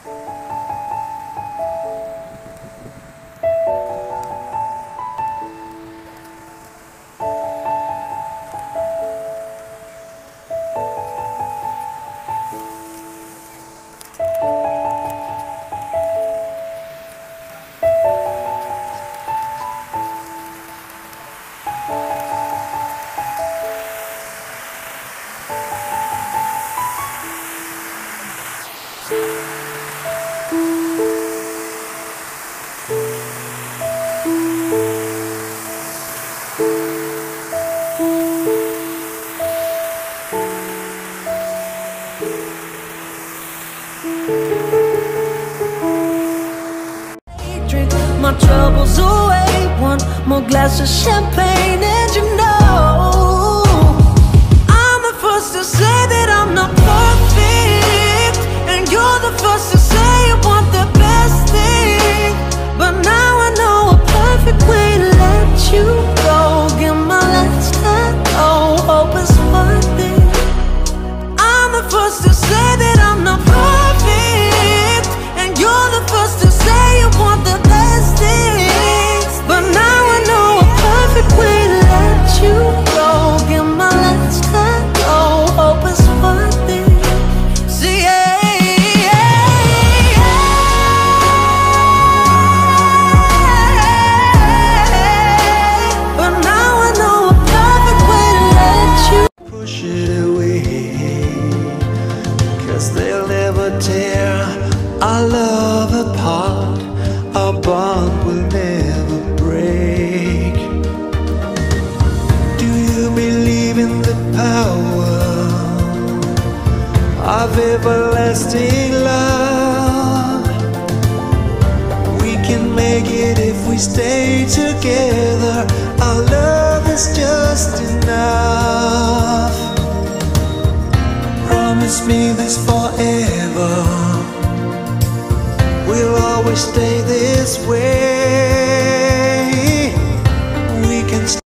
Drink my troubles away, one more glass of champagne, and you know I'm the first to say that I'm not perfect, and you're the first to say you want the best thing. But now I know a perfect way to let you go. Give my last hello, hope it's worth it. I'm the first to say that I'm not perfect, and you're the first to say you want the best things. But now I know a perfect way to let you go. Give my last hello, hope it's worth it. See, but now I know a perfect way to let you push it away, 'cause they'll never tear our love apart. Our bond will never break. Do you believe in the power of everlasting love? We can make it if we stay together. Our love is just enough. Promise me this forever. We'll always stay this way.